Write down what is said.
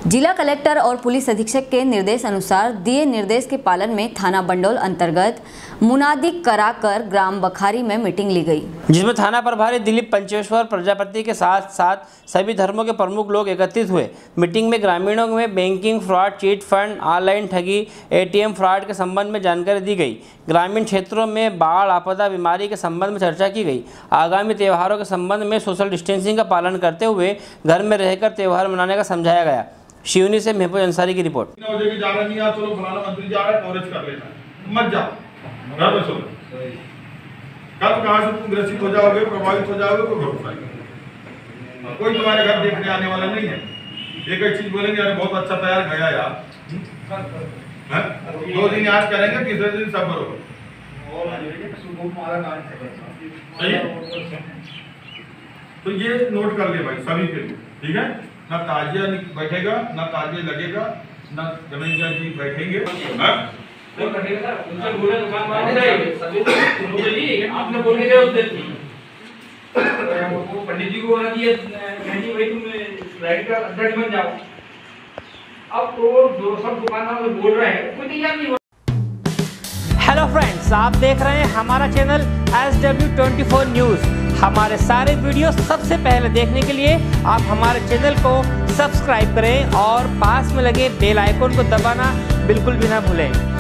जिला कलेक्टर और पुलिस अधीक्षक के निर्देश अनुसार दिए निर्देश के पालन में थाना बंडोल अंतर्गत मुनादी कराकर ग्राम बखारी में मीटिंग ली गई, जिसमें थाना प्रभारी दिलीप पंचेश्वर प्रजापति के साथ साथ सभी धर्मों के प्रमुख लोग एकत्रित हुए। मीटिंग में ग्रामीणों में banking fraud, chit fund, online ठगी, एटीएम फ्रॉड के संबंध में जानकारी दी गई। ग्रामीण क्षेत्रों में बाढ़, आपदा, बीमारी के संबंध में चर्चा की गई। आगामी त्योहारों के संबंध में सोशल डिस्टेंसिंग का पालन करते हुए घर में रहकर त्यौहार मनाने का समझाया गया। शिवनी से महफूज अंसारी की रिपोर्ट। कब कहां से तुम ग्रसित हो जाओगे, प्रभावित हो जाओगे, कोई भरोसा नहीं। कोई तुम्हारे घर देखने आने वाला नहीं है। एक चीज बोलेंगे, अरे बहुत अच्छा तैयार गया यार, 2 दिन याद करेंगे, तीसरे दिन सब बरोबर। तो ये नोट कर ले भाई सभी के लिए, ठीक है। ना ताजिया बैठेगा, ना ताजिया लगेगा, ना गणेश जी बैठेंगे। आपने बोल के गए उस दिन पंडित जी को बोला कि भाई तुम राइट का अध्यक्ष बन जाओ। अब तो जो सब दुकानदार बोल रहे हैं कोई तैयार नहीं हो। हेलो फ्रेंड्स, आप देख रहे हैं हमारा चैनल SW24 न्यूज़। हमारे सारे वीडियो सबसे पहले देखने के लिए आप हमारे चैनल को सब्सक्राइब करें और पास में लगे बेल आइकन को दबाना बिल्कुल भी ना भूलें।